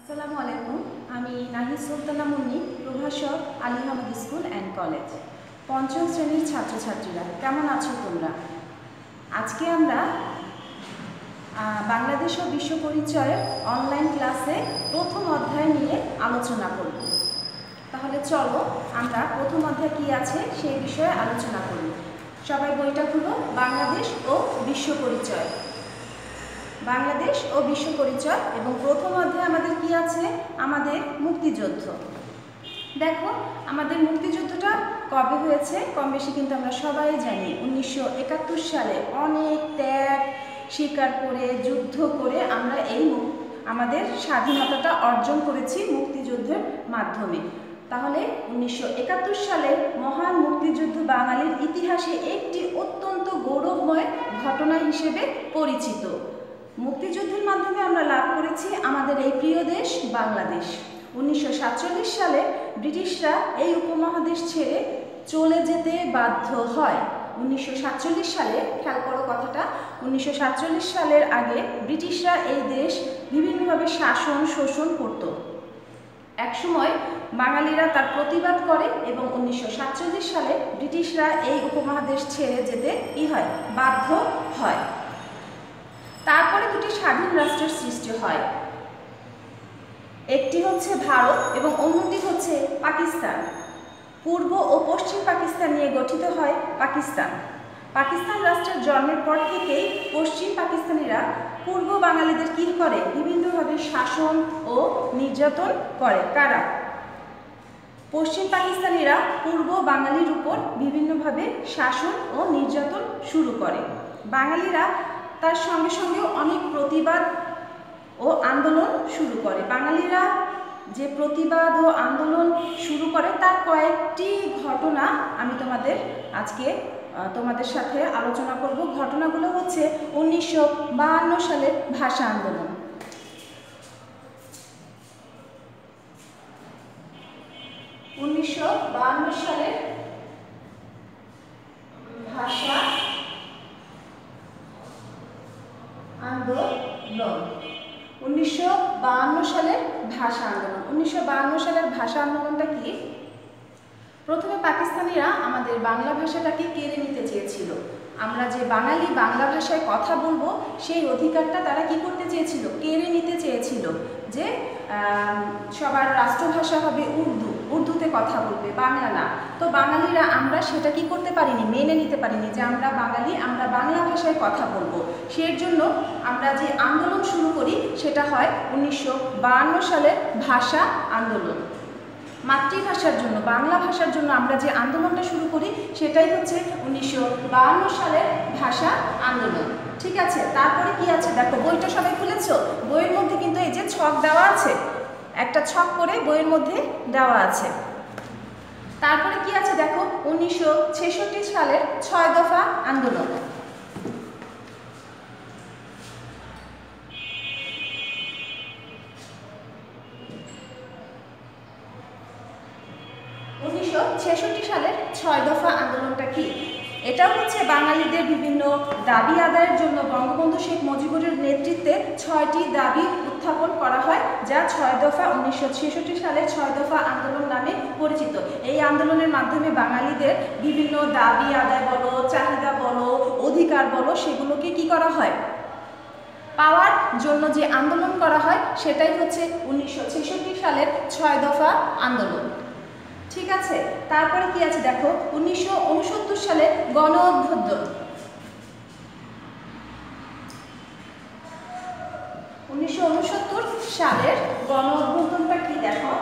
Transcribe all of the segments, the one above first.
আসসালামু আলাইকুম। আমি নাহিদ সুলতানা মুন্নি, প্রভাষক Ali Ahmad school and college, পঞ্চম শ্রেণীর ছাত্রছাত্রীরা কেমন আছো তোমরা? আজকে আমরা বাংলাদেশ ও বিশ্ব পরিচয়ের অনলাইন ক্লাসে প্রথম অধ্যায় নিয়ে আলোচনা করব। তাহলে চলো আমরা প্রথম অধ্যায় কী আছে সেই বিষয়ে আলোচনা করি। সবাই বইটা খুলো। বাংলাদেশ ও বিশ্ব পরিচয়। বাংলাদেশ ও বিশ্ব পরিচয় এবং প্রথম অধ্যায়ে আমাদের কি আছে? আমাদের মুক্তিযুদ্ধ। দেখো, আমাদের মুক্তিযুদ্ধটা কবে হয়েছে কম বেশি কিন্তু আমরা সবাই জানি। 1971 সালে অনেক ত্যাগ স্বীকার করে যুদ্ধ করে আমরা আমাদের স্বাধীনতাটা অর্জন করেছি মুক্তিযুদ্ধের মাধ্যমে। তাহলে 1971 সালের মহান মুক্তিযুদ্ধ বাঙালির ইতিহাসে একটি অত্যন্ত গৌরবময় ঘটনা হিসেবে পরিচিত। মুক্তিযুদ্ধের মাধ্যমে আমরা লাভ করেছি আমাদের এই প্রিয় দেশ বাংলাদেশ। 1947 সালে ব্রিটিশরা এই উপমহাদেশ ছেড়ে চলে যেতে বাধ্য হয়। 1947 সালে, খেয়াল করো কথাটা, 1947 সালের আগে ব্রিটিশরা এই দেশ বিভিন্নভাবে শাসন শোষণ করত। একসময় বাঙালিরা তার প্রতিবাদ করে এবং 1947 সালে ব্রিটিশরা এই উপমহাদেশ ছেড়ে যেতে বাধ্য হয়। তারপরে দুটি স্বাধীন রাষ্ট্রের সৃষ্টি হয়। একটি হচ্ছে ভারত এবং অন্যটি হচ্ছে পাকিস্তান। পূর্ব ও পশ্চিম পাকিস্তান নিয়ে গঠিত হয় পাকিস্তান। পাকিস্তান রাষ্ট্রের জন্মের পর থেকেই পশ্চিম পাকিস্তানিরা পূর্ব বাঙালিদের কী করে? বিভিন্নভাবে শাসন ও নির্যাতন করে। কারা? পশ্চিম পাকিস্তানিরা পূর্ব বাঙালির উপর বিভিন্নভাবে শাসন ও নির্যাতন শুরু করে। বাঙালিরা তার সঙ্গে সঙ্গেও অনেক প্রতিবাদ ও আন্দোলন শুরু করে। বাঙালিরা যে প্রতিবাদ ও আন্দোলন শুরু করে তার কয়েকটি ঘটনা আমি তোমাদের সাথে আলোচনা করব। ঘটনাগুলো হচ্ছে 1952 সালের ভাষা আন্দোলন। 1952 সালের ভাষা আন্দোলন। 1952 সালের ভাষা আন্দোলন। 1952 সালের ভাষা আন্দোলনটা কি? প্রথমে পাকিস্তানিরা আমাদের বাংলা ভাষাটাকে কেড়ে নিতে চেয়েছিল। আমরা যে বাঙালি বাংলা ভাষায় কথা বলবো সেই অধিকারটা তারা কি করতে চেয়েছিল? কেড়ে নিতে চেয়েছিল। যে সবার রাষ্ট্রভাষা হবে উর্দুতে কথা বলবে, বাংলা না। তো বাঙালিরা আমরা সেটা কি করতে পারিনি? মেনে নিতে পারিনি যে আমরা বাঙালি, আমরা বাংলা ভাষায় কথা বলবো। সেই জন্য আমরা যে আন্দোলন শুরু করি সেটা হয় 1952 সালের ভাষা আন্দোলন। মাতৃভাষার জন্য, বাংলা ভাষার জন্য আমরা যে আন্দোলনটা শুরু করি সেটাই হচ্ছে 1952 সালের ভাষা আন্দোলন। ঠিক আছে, তারপরে কি আছে দেখো, বইটা সবাই খুলেছো? বইয়ের মধ্যে কিন্তু এই যে ছক দেওয়া আছে, একটা ছক করে বইয়ের মধ্যে দেওয়া আছে। তারপরে কি আছে দেখো, 1966 সালের 6 দফা আন্দোলন। 1966 সালের 6 দফা আন্দোলনটা কি? এটা হচ্ছে বাঙালিদের বিভিন্ন দাবি আদায়ের জন্য বঙ্গবন্ধু শেখ মুজিবুরের নেতৃত্বে 6টি দাবি উত্থাপন করা হয়, যা 6 দফা 1966 সালের 6 দফা আন্দোলন নামে পরিচিত। এই আন্দোলনের মাধ্যমে বাঙালিদের বিভিন্ন দাবি আদায় বলো, চাহিদা বলো, অধিকার বলো, সেগুলোকে কি করা হয়? পাওয়ার জন্য যে আন্দোলন করা হয় সেটাই হচ্ছে 1966 সালের 6 দফা আন্দোলন। ঠিক আছে, তারপরে কি আছে দেখো, 1969 সালে গণ অভ্যুত্থান। 1969 সালের গণ অভ্যুত্থানটা কি দেখো,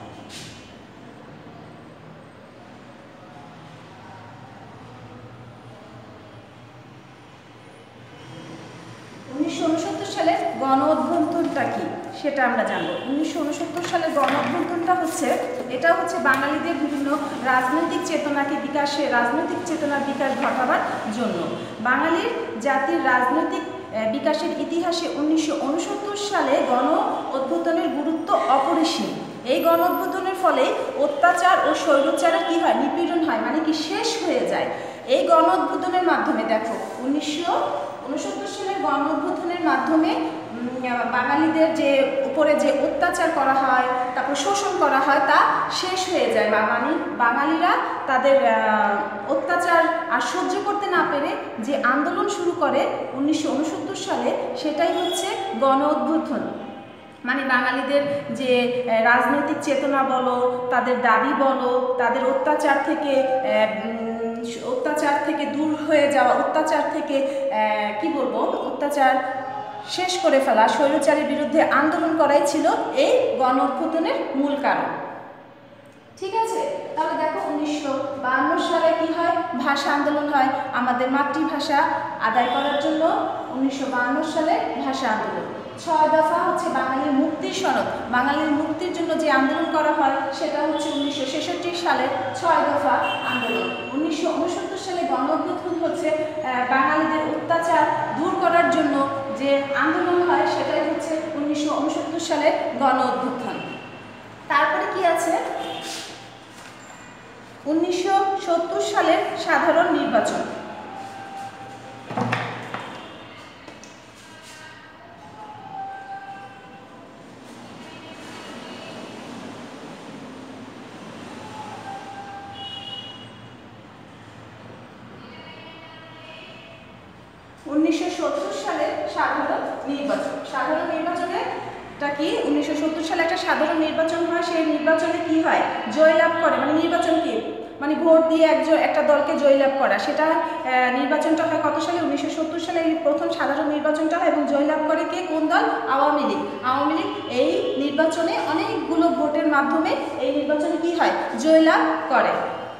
1969 সালের গণ অভ্যুত্থানটা কি সেটা আমরা জানবো। 1969 সালের গণ অভ্যুত্থানটা হচ্ছে, এটা হচ্ছে বাঙালিদের বিভিন্ন রাজনৈতিক চেতনার বিকাশ ঘটাবার জন্য। বাঙালির জাতির রাজনৈতিক বিকাশের ইতিহাসে 1969 সালে গণ অভ্যুত্থানের গুরুত্ব অপরিসীম। এই গণ অভ্যুত্থানের ফলে অত্যাচার ও স্বৈরাচারের কি হয়? নিপীড়ন হয়, মানে কি শেষ হয়ে যায়। এই গণ অভ্যুত্থানের মাধ্যমে দেখো, 1969 সালের গণ অভ্যুত্থানের মাধ্যমে বাঙালিদের যে উপরে যে অত্যাচার করা হয়, তারপর শোষণ করা হয়, তা শেষ হয়ে যায়। বাঙালিরা তাদের অত্যাচার আর সহ্য করতে না পেরে যে আন্দোলন শুরু করে 1969 সালে, সেটাই হচ্ছে গণ অভ্যুত্থান। মানে বাঙালিদের যে রাজনৈতিক চেতনা বলো, তাদের দাবি বলো, তাদের অত্যাচার থেকে দূর হয়ে যাওয়া, অত্যাচার থেকে কি বলবো, অত্যাচার শেষ করে ফেলা, স্বৈরাচারের বিরুদ্ধে আন্দোলন করাই ছিল এই গণ অভ্যুত্থানের মূল কারণ। ঠিক আছে, তাহলে দেখো 1952 সালে কি হয়, ভাষা আন্দোলন হয়। আমাদের মাতৃভাষা আদায় করার জন্য 1952 সালে ভাষা আন্দোলন। 6 দফা হচ্ছে বাঙালির মুক্তির সনদ। বাঙালির মুক্তির জন্য যে আন্দোলন করা হয় সেটা হচ্ছে 1966 সালের 6 দফা আন্দোলন। 1969 সালে গণ অভ্যুত্থান হচ্ছে বাঙালিদের অত্যাচার দূর করার জন্য যে আন্দোলন হয়, সেটাই হচ্ছে 1969 সালের গণ অভ্যুত্থান। তারপরে কি আছে, 1970 সালের সাধারণ নির্বাচন। সাধারণ নির্বাচনেটা কি, 1970 সালে একটা সাধারণ নির্বাচন হয়। সেই নির্বাচনে কি হয়, জয়লাভ করে, মানে নির্বাচন কি, মানে ভোট দিয়ে একটা দলকে জয়লাভ করা। সেটা নির্বাচনটা হয় কত সালে, 1970 সালে এই প্রথম সাধারণ নির্বাচনটা হয়। এবং জয়লাভ করে কে, কোন দল, আওয়ামী লীগ। আওয়ামী লীগ এই নির্বাচনে অনেকগুলো ভোটের মাধ্যমে এই নির্বাচনে কি হয়, জয়লাভ করে।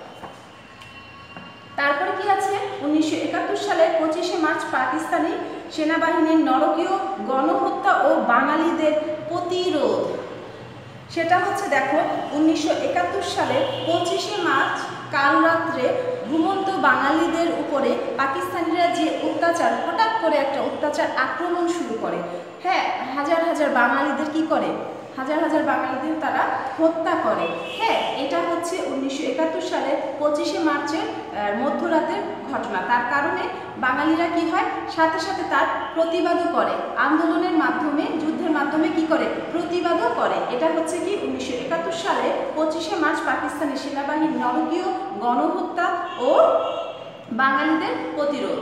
তারপরে কি আছে, 1971 সালের 25শে মার্চ পাকিস্তানি সেনাবাহিনীর নরকীয় গণহত্যা ও বাঙালিদের প্রতিরোধ। সেটা হচ্ছে দেখো 1971 সালের 25শে মার্চ কাল রাত্রে ঘুমন্ত বাঙালিদের উপরে পাকিস্তানিরা যে অত্যাচার, হঠাৎ করে একটা অত্যাচার আক্রমণ শুরু করে। হ্যাঁ, হাজার হাজার বাঙালিদের কি করে, হাজার হাজার বাঙালিদের তারা হত্যা করে। হ্যাঁ, এটা হচ্ছে 1971 সালের 25শে মার্চের মধ্যরাতের ঘটনা। তার কারণে বাঙালিরা কি হয়, সাথে সাথে তার প্রতিবাদও করে, আন্দোলনের মাধ্যমে, যুদ্ধের মাধ্যমে কি করে, প্রতিবাদও করে। এটা হচ্ছে কি 1971 সালে 25শে মার্চ পাকিস্তানের সেনাবাহিনীর নরকীয় গণহত্যা ও বাঙালিদের প্রতিরোধ।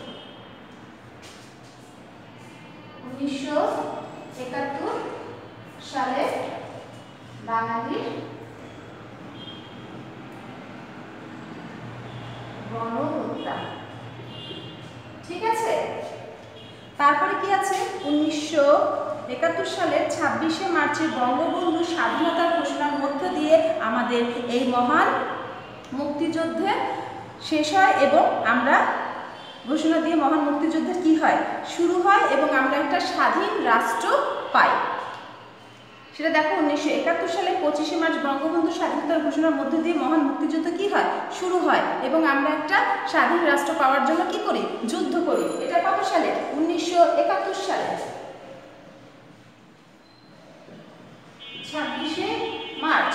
1971 সালে বাঙালির গণহত্যা। ঠিক আছে, তারপরে কি আছে, 1971 সালের 26শে মার্চের বঙ্গবন্ধু স্বাধীনতার ঘোষণার মধ্য দিয়ে আমাদের এই মহান মুক্তিযুদ্ধে শেষ হয় এবং আমরা ঘোষণা দিয়ে মহান মুক্তিযুদ্ধের কি হয়, শুরু হয় এবং আমরা একটা স্বাধীন রাষ্ট্র পাই। সেটা দেখো 1971 সালে 25শে মার্চ বঙ্গবন্ধু স্বাধীনতার ঘোষণার মধ্য দিয়ে মহান মুক্তিযুদ্ধ কি হয়, শুরু হয় এবং আমরা একটা স্বাধীন রাষ্ট্র পাওয়ার জন্য কি করি, যুদ্ধ করি। এটা কত সালে, 1971 সালে 26শে মার্চ।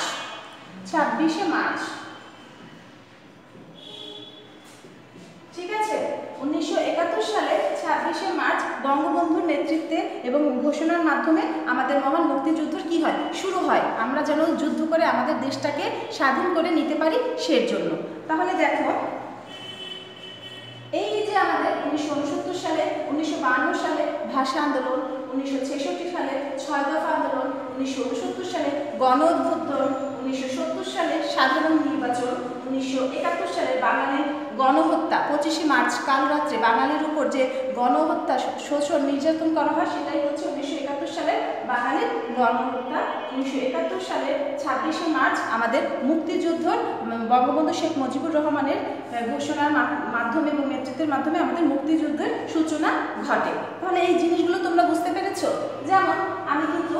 ঠিক আছে, 1971 সালে 26শে মার্চ বঙ্গবন্ধুর নেতৃত্বে এবং ঘোষণার মাধ্যমে আমাদের মহান মুক্তিযুদ্ধ কি হয়, শুরু হয়। আমরা যেন যুদ্ধ করে আমাদের দেশটাকে স্বাধীন করে নিতে পারি সের জন্য। তাহলে দেখো, এই যে আমাদের 1969 সালে, 1952 সালে ভাষা আন্দোলন, 1966 সালে 6 দফা আন্দোলন, 1969 সালে গণ অভ্যুত্থান, 1970 সালে সাধারণ নির্বাচন, 1971 সালে বাঙালির গণহত্যা, 25শে মার্চ কাল রাত্রে বাঙালির উপর যে গণহত্যা, শোষণ, নির্যাতন করা হয়, সেটাই হচ্ছে 1971 সালে বাঙালির গণহত্যা। 1971 সালের 26শে মার্চ আমাদের মুক্তিযুদ্ধ, বঙ্গবন্ধু শেখ মুজিবুর রহমানের ঘোষণার মাধ্যমে এবং নেতৃত্বের মাধ্যমে আমাদের মুক্তিযুদ্ধের সূচনা ঘটে। তাহলে এই জিনিসগুলো তোমরা বুঝতে পেরেছো। যেমন আমি কিন্তু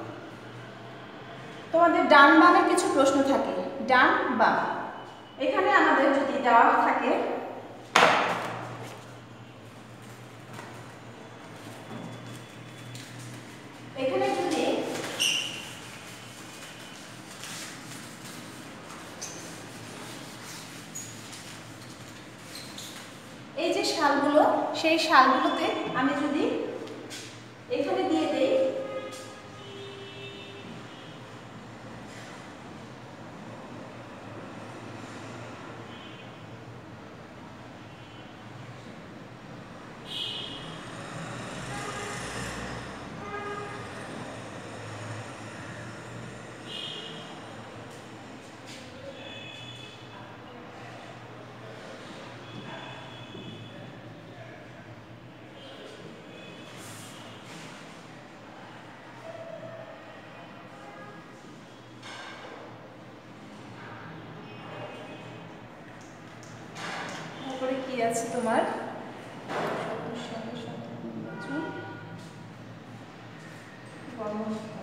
তোমাদের ডান বামের কিছু প্রশ্ন থাকে, ডান বাম। এখানে আমাদের যদি দেওয়া থাকে এখানে যদি এই যে সালগুলো, সেই সালগুলোতে আমি যদি এখানে দিয়ে দেই কি আছে তোমার 70 সালে সাধারণ নির্বাচন গণহত্যা।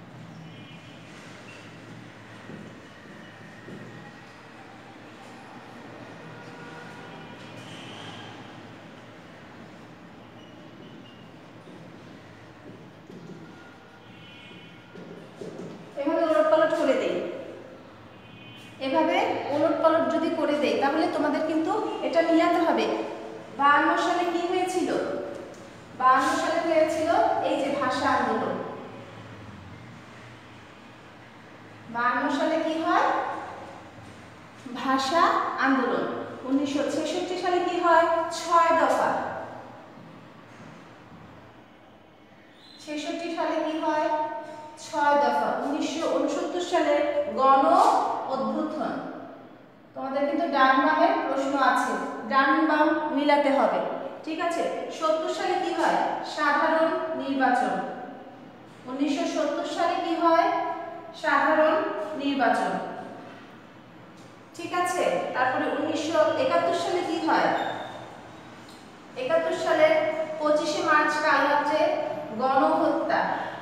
এভাবে ওলটপালট করে দেই, এভাবে ওলটপালট যদি করে দেই তাহলে তোমাদের কিন্তু এটা মিলাতে হবে। 52 সালে কি হয়েছিল? 52 সালে হয়েছিল এই যে ভাষা আন্দোলন। 52 সালে কি হয়? ভাষা আন্দোলন। 1966 সালে কি হয়? 6 দফা। 66 সালে কি হয়? 6 দফা। 1969 সালে গণ অভ্যুত্থান। তোমাদের কিন্তু ডান বামের প্রশ্ন আছে, ডান বাম মিলাতে হবে, ঠিক আছে। 70 সালে কি হয়? সাধারণ নির্বাচন। 1970 সালে কি হয়? সাধারণ নির্বাচন, ঠিক আছে। তারপরে 1971 সালে কি হয়? 71 সালে 25শে মার্চ কালরাত্রে গণহত্যা।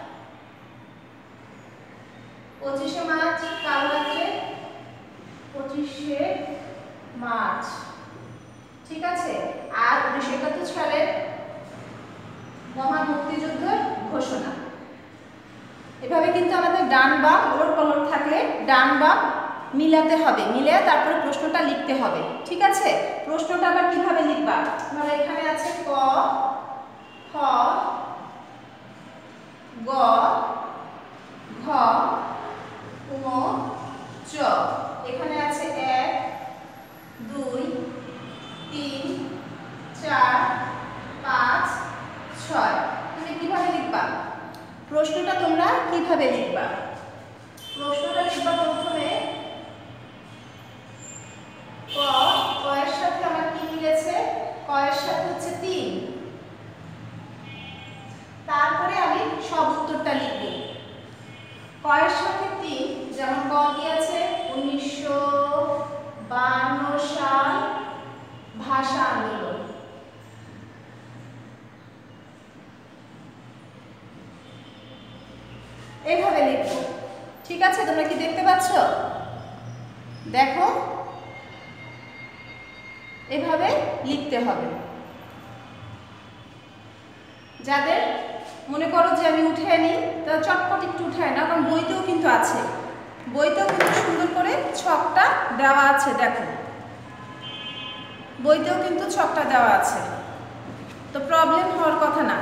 25শে মার্চ কালরাত্রে 25শে মার্চ, ঠিক আছে। আর 1971 সালে মহান মুক্তিযুদ্ধের ঘোষণা। এভাবে কিন্তু আমাদের ডান বাম ওলটপালট থাকলে ডান বাম মিলাতে হবে, মিলে তারপরে প্রশ্নটা লিখতে হবে, ঠিক আছে। প্রশ্নটা আবার কিভাবে লিখবা? ধরো এখানে আছে ক, খ, গ, ঘ, ঙ, চ। এখানে আছে 1, 2, 3, 4, 5, 6। তুমি কিভাবে লিখবা? প্রশ্নটা তোমরা কিভাবে লিখবা? প্রশ্নটা লিখবা প্রথমে ক, ক এর সাথে আমার কি মিলেছে? ক এর সাথে হচ্ছে 3। তারপরে আমি সব উত্তরটা লিখব। ক এর সাথে 3, যেমন ক কি আছে? 1952 সাল ভাষা আন্দোলন। এইভাবে লিখব, ঠিক আছে। তোমরা কি দেখতে পাচ্ছ? দেখো এভাবে লিখতে হবে। যাদের মনে করো যে আমি উঠে আনি, তারা চটপট একটু উঠে না, কারণ বইতেও কিন্তু আছে, বইতেও কিন্তু সুন্দর করে ছকটা দেওয়া আছে। দেখো বইতেও কিন্তু ছকটা দেওয়া আছে, তো প্রবলেম হওয়ার কথা না।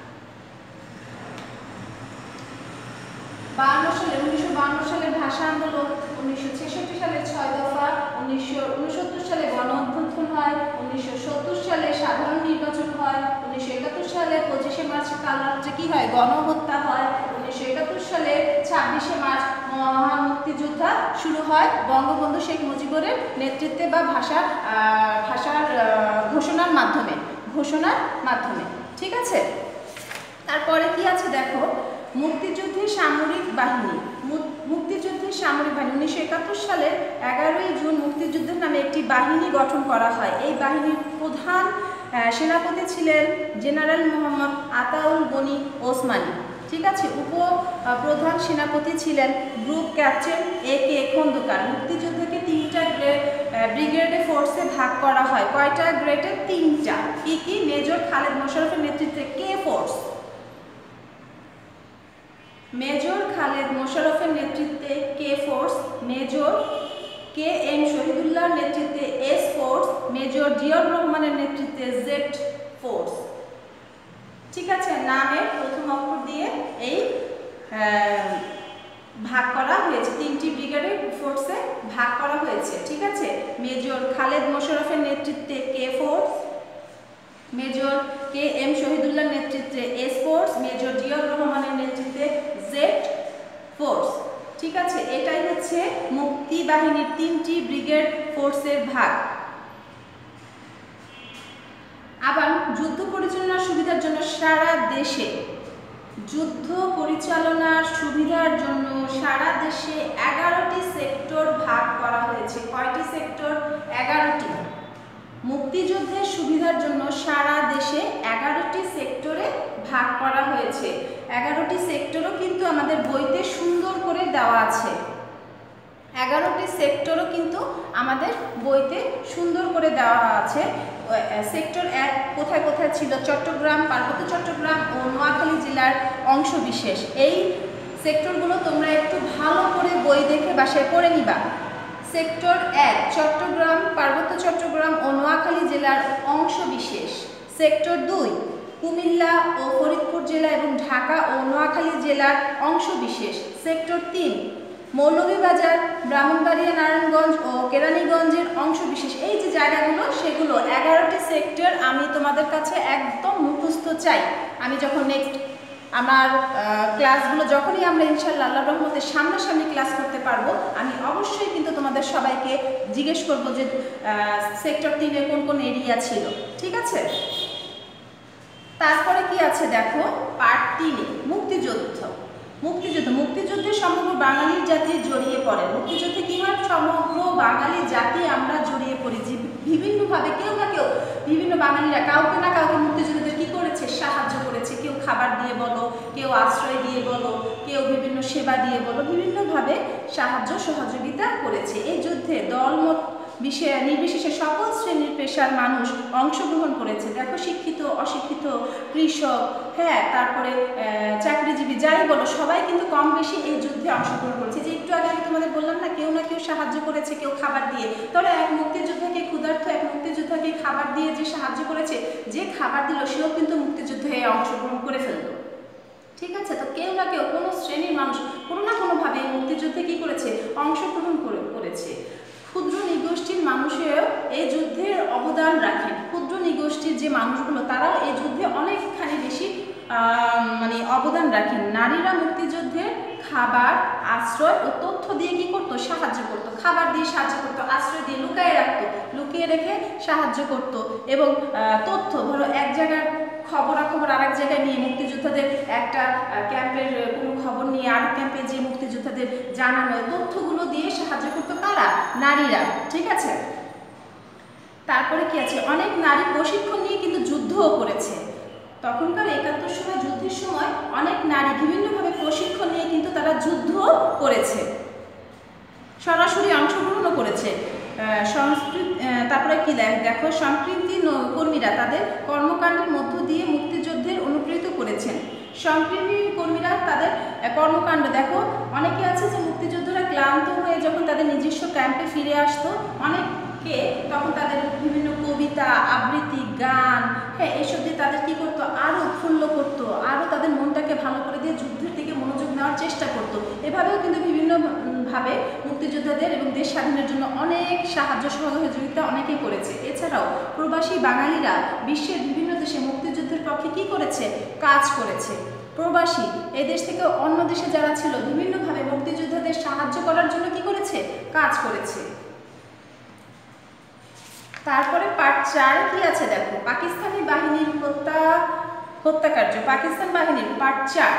1952 সালের ভাষা আন্দোলন, 1966 সালে 6 দফা, 1969 সালে গণ অভ্যুত্থান হয়, 1970 সালে সাধারণ নির্বাচন হয়, 1971 সালে 25শে মার্চ কালরাত্রে কি হয়? গণহত্যা হয়, 1971 সালে 26শে মার্চ মহান মুক্তিযুদ্ধ শুরু হয় বঙ্গবন্ধু শেখ মুজিবুরের নেতৃত্বে বা ভাষার ঘোষণার মাধ্যমে, ঠিক আছে। তারপরে কি আছে দেখো? মুক্তিযুদ্ধের সামরিক বাহিনী। 1971 সালের 11ই জুন মুক্তিযুদ্ধের নামে একটি বাহিনী গঠন করা হয়। এই বাহিনীর প্রধান সেনাপতি ছিলেন জেনারেল মোহাম্মদ আতাউল গনি ওসমানী, ঠিক আছে। উপপ্রধান সেনাপতি ছিলেন গ্রুপ ক্যাপ্টেন AK খন্দকার। মুক্তিযুদ্ধকে 3টা ব্রিগেডে ফোর্সে ভাগ করা হয়। কয়টা গ্রেডে? 3টা। কি? মেজর খালেদ মোশাররফের নেতৃত্বে কে ফোর্স, মেজর খালেদ মোশাররফের নেতৃত্বে কে ফোর্স, মেজর KM শহীদুল্লাহর নেতৃত্বে S ফোর্স, মেজর জিয়াউর রহমানের নেতৃত্বে Z ফোর্স, ঠিক আছে। নামের প্রথম অক্ষর দিয়ে এই ভাগ করা হয়েছে, 3টি ব্রিগেডের ফোর্সে ভাগ করা হয়েছে, ঠিক আছে। মেজর খালেদ মোশাররফের নেতৃত্বে কে ফোর্স, মেজর KM শহীদুল্লাহর নেতৃত্বে S ফোর্স, মেজর জিয়াউর রহমানের নেতৃত্বে Z ফোর্স, ঠিক আছে। এটাই হচ্ছে মুক্তি বাহিনীর 3টি ব্রিগেড ফোর্সের ভাগ। আবার যুদ্ধ পরিচালনার সুবিধার জন্য সারা দেশে সারা দেশে 11টি সেক্টর ভাগ করা হয়েছে। কয়টি সেক্টর? 11টি। মুক্তিযুদ্ধের সুবিধার জন্য সারা দেশে 11টি সেক্টরে ভাগ করা হয়েছে। 11টি সেক্টরও কিন্তু আমাদের বইতে সুন্দর করে দেওয়া আছে। 11টি সেক্টরও কিন্তু আমাদের বইতে সুন্দর করে দেওয়া আছে। সেক্টর 1 কোথায় কোথায় ছিল? চট্টগ্রাম, পার্বত্য চট্টগ্রাম ও নোয়াখালী জেলার অংশ বিশেষ। এই সেক্টরগুলো তোমরা একটু ভালো করে বই দেখে বাসায় পড়ে নিবা। সেক্টর 1 চট্টগ্রাম, পার্বত্য চট্টগ্রাম ও নোয়াখালী জেলার অংশ বিশেষ। সেক্টর 2 কুমিল্লা ও ফরিদপুর জেলা এবং ঢাকা ও নোয়াখালী জেলার অংশ বিশেষ। সেক্টর 3 মৌলভীবাজার, ব্রাহ্মণবাড়িয়া, নারায়ণগঞ্জ ও কেরানীগঞ্জের অংশ বিশেষ। এই যে জায়গাগুলো, সেগুলো 11টি সেক্টর আমি তোমাদের কাছে একদম মুখস্থ চাই। আমি যখন নেক্সট আমার ক্লাসগুলো যখনই আমরা ইনশাআল্লাহ আল্লাহর রহমতে সামনাসামনি ক্লাস করতে পারবো, আমি অবশ্যই কিন্তু তোমাদের সবাইকে জিজ্ঞেস করবো যে সেক্টর 3-এ কোন কোন এরিয়া ছিল। ঠিক আছে? তারপরে কি আছে দেখো, পার্ট 3-এ মুক্তিযুদ্ধ। মুক্তিযুদ্ধে সমগ্র বাঙালি জাতি জড়িয়ে পড়ে। মুক্তিযুদ্ধে কি হয়? সমগ্র বাঙালি জাতি আমরা জড়িয়ে পড়ি। যে বিভিন্নভাবে কেউ না কেউ, বিভিন্ন বাঙালিরা কাউকে না কাউকে মুক্তিযুদ্ধদের কি করেছে? সাহায্য করেছে। কেউ খাবার দিয়ে বলো, কেউ আশ্রয় দিয়ে বলো, কেউ বিভিন্ন সেবা দিয়ে বলো, বিভিন্নভাবে সাহায্য সহযোগিতা করেছে। এই যুদ্ধে দলমত নির্বিশেষে সকল শ্রেণীর পেশার মানুষ অংশগ্রহণ করেছে। দেখো, শিক্ষিত, অশিক্ষিত, কৃষক, হ্যাঁ, তারপরে চাকরিজীবী, যাই বলো, সবাই কিন্তু কম বেশি এই যুদ্ধে অংশগ্রহণ করেছে। যে একটু আগে আমি তোমাদের বললাম না, কেউ না কেউ সাহায্য করেছে, কেউ খাবার দিয়ে। তাহলে এক মুক্তিযোদ্ধাকে ক্ষুধার্ত এক মুক্তিযোদ্ধাকে খাবার দিয়ে যে সাহায্য করেছে, যে খাবার দিল, সেও কিন্তু মুক্তিযুদ্ধে অংশগ্রহণ করে ফেললো। ঠিক আছে? তো কেউ না কেউ, কোনো শ্রেণীর মানুষ কোনো না কোনোভাবে মুক্তিযুদ্ধে কি করেছে? অংশগ্রহণ করেছে। ক্ষুদ্র নিগোষ্ঠীর মানুষেও এই যুদ্ধের অবদান রাখেন। ক্ষুদ্র নিগোষ্ঠীর যে মানুষগুলো, তারাও এই যুদ্ধে অনেকখানি বেশি অবদান রাখেন। নারীরা মুক্তিযুদ্ধে খাবার, আশ্রয় ও তথ্য দিয়ে কি করতো? সাহায্য করতো। খাবার দিয়ে সাহায্য করতো, আশ্রয় দিয়ে লুকিয়ে রাখতো, লুকিয়ে রেখে সাহায্য করতো। এবং তথ্য, ধরো এক জায়গার খবরাখবর আরেক জায়গায় নিয়ে, মুক্তিযোদ্ধাদের একটা ক্যাম্পের কোনো খবর নিয়ে আরেক ক্যাম্পে যে মুক্তিযোদ্ধাদের জানানো, তথ্যগুলো দিয়ে সাহায্য করতো কারা? নারীরা। ঠিক আছে? তারপরে কি আছে? অনেক নারী প্রশিক্ষণ নিয়ে কিন্তু যুদ্ধও করেছে। তখনকার 71 সময় যুদ্ধের সময় অনেক নারী বিভিন্নভাবে প্রশিক্ষণ নিয়ে কিন্তু তারা যুদ্ধ করেছে, সরাসরি অংশগ্রহণও করেছে। তারপরে কি দেখো, সংস্কৃতি কর্মীরা তাদের কর্মকাণ্ডের মধ্য দিয়ে মুক্তিযুদ্ধের অনুপ্রেরিত করেছেন। সংস্কৃতি কর্মীরা তাদের কর্মকাণ্ড, দেখো, অনেকে আছে যে মুক্তিযোদ্ধারা ক্লান্ত হয়ে যখন তাদের নিজস্ব ক্যাম্পে ফিরে আসতো, অনেকে তখন তাদের বিভিন্ন কবিতা, আবৃত্তি, গান, হ্যাঁ, এইসব দিয়ে তাদের কি করতো? আরও উৎফুল্ল করতো, আরও তাদের মনটাকে ভালো করে দিয়ে যুদ্ধের দিকে মনোযোগ নেওয়ার চেষ্টা করতো। এভাবেও কিন্তু বিভিন্নভাবে মুক্তিযোদ্ধাদের এবং দেশ স্বাধীনের জন্য অনেক সাহায্য সহযোগিতা অনেকেই করেছে। এছাড়াও প্রবাসী বাঙালিরা বিশ্বের বিভিন্ন দেশে মুক্তিযুদ্ধের পক্ষে কি করেছে? কাজ করেছে। প্রবাসী এই দেশ থেকে অন্য দেশে যারা ছিল, বিভিন্নভাবে মুক্তিযোদ্ধাদের সাহায্য করার জন্য কি করেছে? কাজ করেছে। তারপরে পার্ট 4 কি আছে দেখো, পাকিস্তানি বাহিনীর হত্যাকার্য। পাকিস্তান বাহিনীর পার্ট 4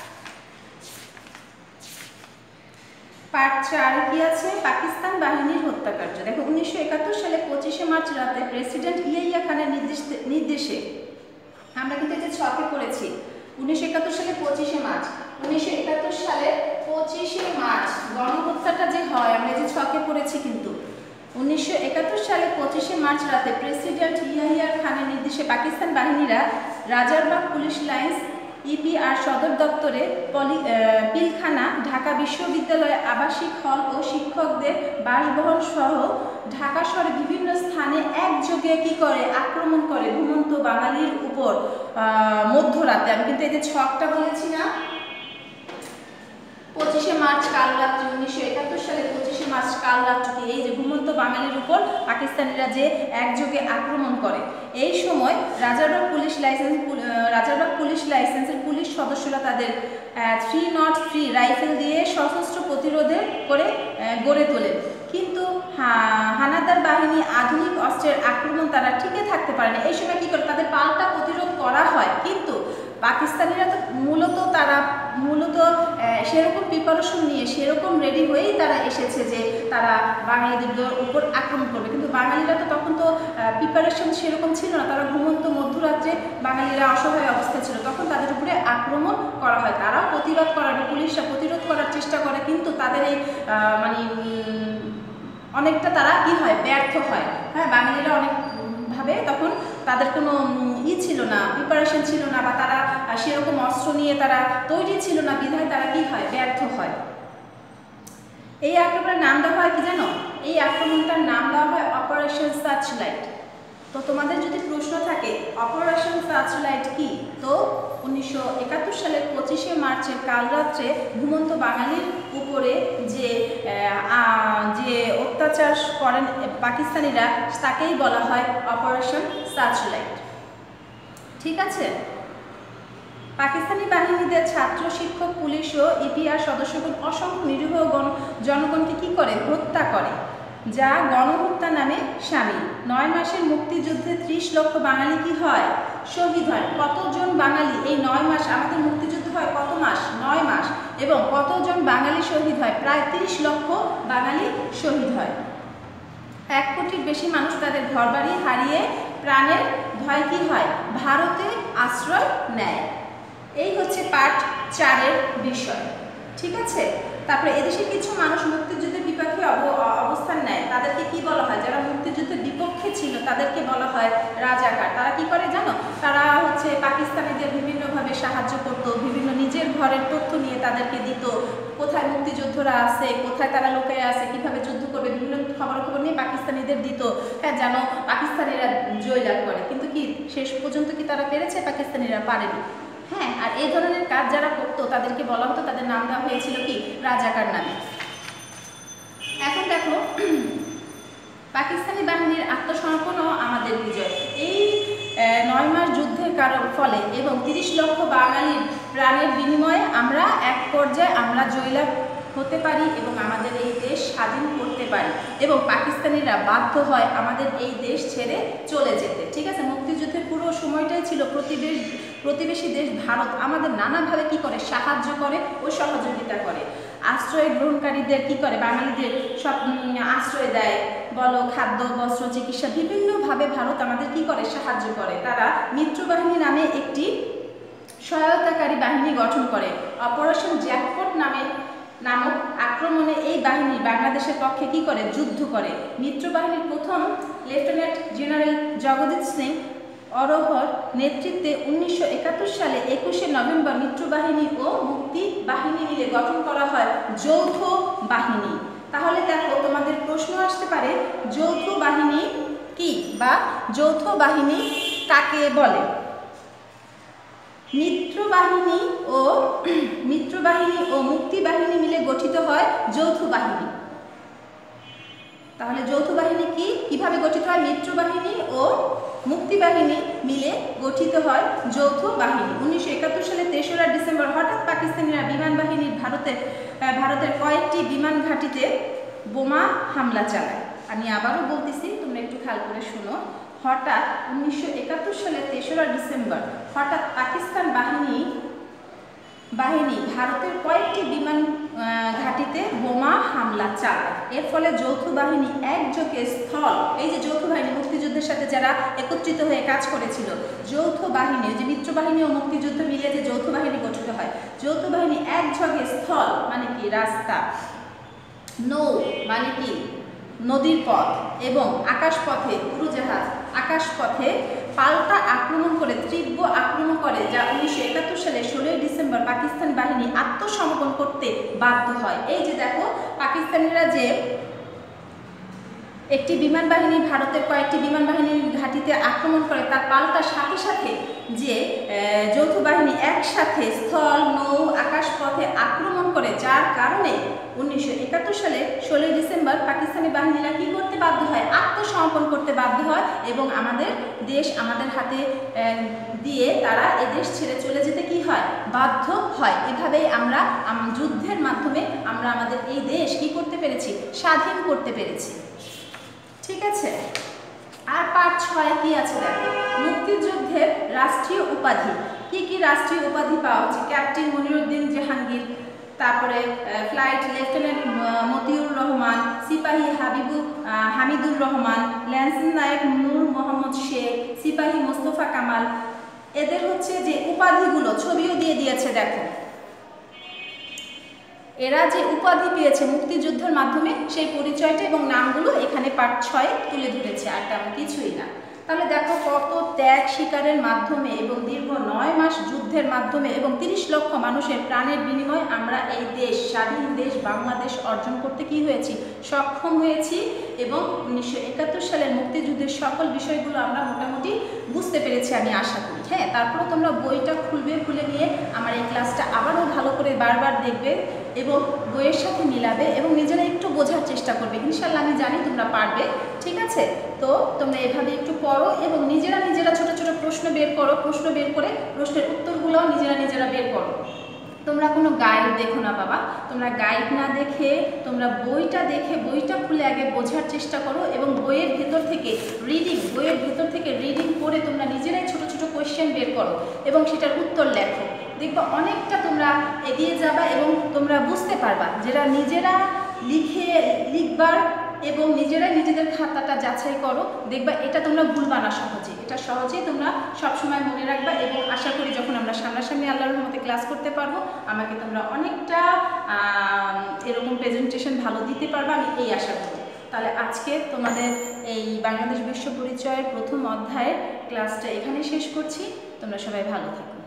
কি আছে? পাকিস্তান বাহিনীর হত্যাকার্য। দেখো, 1971 সালে 25শে মার্চ রাতে প্রেসিডেন্ট ইয়াহিয়া খানের নির্দেশে, আমরা কিন্তু এই যে ছকে পড়েছি, 1971 সালে 25শে মার্চ, 1971 সালে 25শে মার্চ গণহত্যাটা যে হয়, আমরা এই যে ছকে পড়েছি কিন্তু 1971 সালে 25শে মার্চ রাতে প্রেসিডেন্ট ইয়াহিয়া খানের নির্দেশে পাকিস্তান বাহিনীরা রাজারবাগ পুলিশ লাইন্স, ইপিআর সদর দপ্তরে, পিলখানা, ঢাকা বিশ্ববিদ্যালয়ে আবাসিক হল ও শিক্ষকদের বাসভবন সহ ঢাকা শহরে বিভিন্ন স্থানে একযোগে কি করে? আক্রমণ করে ঘুমন্ত বাঙালির উপর মধ্যরাতে। আমি কিন্তু এই যে ছকটা বলেছি না, 25শে মার্চ কাল রাত্রি, 1971 সালে 25শে মার্চ কাল রাত্রি, এই যে ঘুমন্ত বাঙালির উপর পাকিস্তানিরা যে একযোগে আক্রমণ করে, এই সময় রাজারবাগ পুলিশ লাইসেন্সের পুলিশ সদস্যরা তাদের 303 রাইফেল দিয়ে সশস্ত্র প্রতিরোধে করে গড়ে তোলে। কিন্তু হানাদার বাহিনী আধুনিক অস্ত্রের আক্রমণ তারা টিকে থাকতে পারে না। এই সময় কি করে? তাদের পাল্টা প্রতিরোধ করা হয়, কিন্তু পাকিস্তানিরা তো মূলত সেরকম প্রিপারেশন নিয়ে সেরকম রেডি হয়েই তারা এসেছে যে তারা বাঙালিদের উপর আক্রমণ করবে, কিন্তু বাঙালিরা তো তখন তো প্রিপারেশন সেরকম ছিল না, তারা ঘুমন্ত মধ্যরাত্রে বাঙালিরা অসহায় অবস্থায় ছিল, তখন তাদের উপরে আক্রমণ করা হয়। তারাও প্রতিবাদ করার, পুলিশরা প্রতিরোধ করার চেষ্টা করে, কিন্তু তাদের এই মানে অনেকটা তারা কি হয়, ব্যর্থ হয়। হ্যাঁ, বাঙালিরা অনেকভাবে তখন তাদের কোনো ছিল না, প্রিপারেশন ছিল না, বা তারা সেরকম অস্ত্র নিয়ে তারা তৈরি ছিল না, বিধায় তারা কি হয়, ব্যর্থ হয়। এই আক্রমণের নাম দেওয়া হয় কি জানো? এই আক্রমণটার নাম দেওয়া হয় অপারেশন সার্চলাইট। তো তোমাদের যদি প্রশ্ন থাকে অপারেশন সার্চলাইট কি, তো 1971 সালের 25শে মার্চের কাল রাত্রে ঘুমন্ত বাঙালির উপরে যে অত্যাচার করেন পাকিস্তানিরা, তাকেই বলা হয় অপারেশন সার্চলাইট। ঠিক আছে, পাকিস্তানি বাহিনীদের ছাত্র, শিক্ষক, পুলিশ ও ইপিআর সদস্যগণ অসংখ্য নিরীহ জনগণকে কি করে, হত্যা করে, যা গণহত্যা নামে সামিল। 9 মাসের মুক্তিযুদ্ধে 30 লক্ষ বাঙালি কি হয়, শহীদ হয়। কতজন বাঙালি এই 9 মাস, আমাদের মুক্তিযুদ্ধ হয় কত মাস, 9 মাস, এবং কতজন বাঙালি শহীদ হয়, প্রায় 30 লক্ষ বাঙালি শহীদ হয়। 1 কোটির বেশি মানুষ তাদের ঘরবাড়ি হারিয়ে প্রাণের ভয় কি হয়, ভারতে আশ্রয় নেয়। এই হচ্ছে পার্ট 4-এর বিষয়। ঠিক আছে, তারপরে এদেশে কিছু মানুষ মুক্তিযুদ্ধের বিপক্ষে অবস্থান নেয়, তাদেরকে কি বলা হয়, যারা মুক্তিযুদ্ধের বিপক্ষে ছিল তাদেরকে বলা হয় রাজাকার। তারা কি করে জানো, তারা হচ্ছে পাকিস্তানিদের বিভিন্নভাবে সাহায্য করত, বিভিন্ন নিজের ঘরের তথ্য নিয়ে তাদেরকে দিত, কোথায় মুক্তিযোদ্ধারা আছে, কোথায় তারা লুকিয়ে আছে, কিভাবে যুদ্ধ করবে, বিভিন্ন খবর নিয়ে পাকিস্তানিদের দিত, হ্যাঁ, যেন পাকিস্তানিরা জয়লাভ করে। কিন্তু কি শেষ পর্যন্ত কি তারা পেরেছে? পাকিস্তানিরা পারেনি। হ্যাঁ, আর এই ধরনের কাজ যারা করতো তাদেরকে বলা হতো, তাদের নাম দেওয়া হয়েছিল কি, রাজাকার নামে। এখন দেখো, পাকিস্তানি বাহিনীর আত্মসমর্পণও আমাদের বিজয়। এই 9 মাস যুদ্ধের ফলে এবং 30 লক্ষ বাঙালির প্রাণের বিনিময়ে আমরা এক পর্যায়ে আমরা জয়লাভ হতে পারি এবং আমাদের এই দেশ স্বাধীন করতে পারি, এবং পাকিস্তানিরা বাধ্য হয় আমাদের এই দেশ ছেড়ে চলে যেতে। ঠিক আছে, মুক্তিযুদ্ধের পুরো সময়টাই ছিল প্রতিবেশী দেশ ভারত আমাদের নানাভাবে কি করে, সাহায্য করে ও সহযোগিতা করে। আশ্রয় গ্রহণকারীদের কি করে, বাঙালিদের সব আশ্রয় দেয়, বলো খাদ্য, বস্ত্র, চিকিৎসা, বিভিন্নভাবে ভারত আমাদের কি করে, সাহায্য করে। তারা মিত্রবাহিনী নামে একটি সহায়তাকারী বাহিনী গঠন করে। অপারেশন জ্যাকপট নামক আক্রমণে এই বাহিনী বাংলাদেশের পক্ষে কি করে, যুদ্ধ করে। মিত্রবাহিনীর প্রথম লেফটেন্যান্ট জেনারেল জগজিৎ সিং অরোহর নেতৃত্বে 1971 সালে 21শে নভেম্বর মিত্রবাহিনী ও মুক্তি বাহিনী মিলে গঠন করা হয় যৌথ বাহিনী। তাহলে দেখো, তোমাদের প্রশ্ন আসতে পারে যৌথ বাহিনী কি, বা যৌথ বাহিনী কাকে বলে? মিত্রবাহিনী ও মুক্তি বাহিনী মিলে গঠিত হয় যৌথ বাহিনী। তাহলে যৌথ বাহিনী কি, কিভাবে গঠিত হয়? মিত্রবাহিনী ও মুক্তি বাহিনী মিলে গঠিত হয় যৌথ বাহিনী। 1971 সালে 3রা ডিসেম্বর হঠাৎ পাকিস্তানিরা বিমান বাহিনীর ভারতের কয়েকটি বিমান ঘাঁটিতে বোমা হামলা চালায়। আমি আবারও বলতেছি, তোমরা একটু খেয়াল করে শোনো। হঠাৎ 1971 সালে 3রা ডিসেম্বর হঠাৎ পাকিস্তান বাহিনী ভারতের কয়েকটি বিমান ঘাঁটিতে বোমা হামলা চালায়। এর ফলে যৌথ বাহিনী একযোগে স্থল, এই যে যৌথ বাহিনী মুক্তিযুদ্ধের সাথে যারা একত্রিত হয়ে কাজ করেছিল, যৌথ বাহিনী, যে মিত্রবাহিনী ও মুক্তিযুদ্ধ মিলিয়ে যে যৌথ বাহিনী গঠিত হয়, যৌথ বাহিনী একযোগে স্থল মানে কি, রাস্তা, নৌ মানে কি, নদীর পথ, এবং আকাশপথে, উড়োজাহাজ, আকাশপথে পাল্টা আক্রমণ করে, তীব্র আক্রমণ করে, যা 1971 সালে 16 ডিসেম্বর পাকিস্তান বাহিনী আত্মসমর্পণ করতে বাধ্য হয়। এই যে দেখো, পাকিস্তানিরা যে একটি বিমান বাহিনী, ভারতের কয়েকটি বিমান বাহিনীর ঘাঁটিতে আক্রমণ করে, তার পাল্টা সাথে সাথে যে যৌথ বাহিনী একসাথে স্থল, নৌ, আকাশপথে আক্রমণ করে, যার কারণে 1971 সালে 16 ডিসেম্বর পাকিস্তানি বাহিনীরা কি করতে বাধ্য হয়, আত্মসমর্পণ করতে বাধ্য হয়, এবং আমাদের দেশ আমাদের হাতে দিয়ে তারা এদেশ ছেড়ে চলে যেতে কি হয়, বাধ্য হয়। এভাবেই আমরা যুদ্ধের মাধ্যমে আমরা আমাদের এই দেশ কি করতে পেরেছি, স্বাধীন করতে পেরেছি। ঠিক আছে, আর পার্ট 6 কি আছে দেখো, মুক্তিযুদ্ধের রাষ্ট্রীয় উপাধি। কি কি রাষ্ট্রীয় উপাধি পাওয়া হচ্ছে? ক্যাপ্টেন মনিরুদ্দিন জাহাঙ্গীর, তারপরে ফ্লাইট লেফটেন্যান্ট মতিউর রহমান, সিপাহী হামিদুর রহমান, ল্যান্স নায়ক নূর মোহাম্মদ শেখ, সিপাহী মোস্তফা কামাল। এদের হচ্ছে যে উপাধিগুলো ছবিও দিয়ে দিয়েছে দেখো। এরা যে উপাধি পেয়েছে মুক্তিযুদ্ধের মাধ্যমে সেই পরিচয়টা এবং নামগুলো এখানে পার্ট 6 তুলে ধরেছে, আর তেমন কিছুই না। তাহলে দেখো কত ত্যাগ স্বীকারের মাধ্যমে এবং দীর্ঘ 9 মাস যুদ্ধের মাধ্যমে এবং 30 লক্ষ মানুষের প্রাণের বিনিময়ে আমরা এই দেশ, স্বাধীন দেশ বাংলাদেশ অর্জন করতে কি হয়েছি, সক্ষম হয়েছি। এবং 1971 সালের মুক্তিযুদ্ধের সকল বিষয়গুলো আমরা মোটামুটি বুঝতে পেরেছি আমি আশা করি। হ্যাঁ, তারপরে তোমরা বইটা খুলে নিয়ে আমার এই ক্লাসটা আবারও ভালো করে বারবার দেখবে এবং বইয়ের সাথে মিলাবে এবং নিজেরা একটু বোঝার চেষ্টা করবে। ইনশাল্লাহ আমি জানি তোমরা পারবে, ঠিক আছে? তো তোমরা এভাবে একটু পড়ো এবং নিজেরা ছোট ছোট প্রশ্ন বের করো, প্রশ্ন বের করে প্রশ্নের উত্তরগুলোও নিজেরা বের করো। তোমরা কোনো গাইড দেখো না বাবা, তোমরা গাইড না দেখে তোমরা বইটা দেখে বইটা খুলে আগে বোঝার চেষ্টা করো এবং বইয়ের ভেতর থেকে রিডিং করে তোমরা নিজেরাই ছোট ছোট কোয়েশ্চেন বের করো এবং সেটার উত্তর লেখো। দেখবা অনেকটা তোমরা এগিয়ে যাবা এবং তোমরা বুঝতে পারবা যেটা নিজেরা লিখবার এবং নিজেরাই নিজেদের খাতাটা যাচাই করো, দেখবা এটা তোমরা ভুলবা না সহজে, এটা সহজেই তোমরা সবসময় মনে রাখবা। এবং আশা করি যখন আমরা সামনাসামনি আল্লাহর রহমতে ক্লাস করতে পারবো আমাকে তোমরা অনেকটা এরকম প্রেজেন্টেশন ভালো দিতে পারবা, আমি এই আশা করি। তাহলে আজকে তোমাদের এই বাংলাদেশ বিশ্ব পরিচয়ের প্রথম অধ্যায়ের ক্লাসটা এখানে শেষ করছি। তোমরা সবাই ভালো থাকো।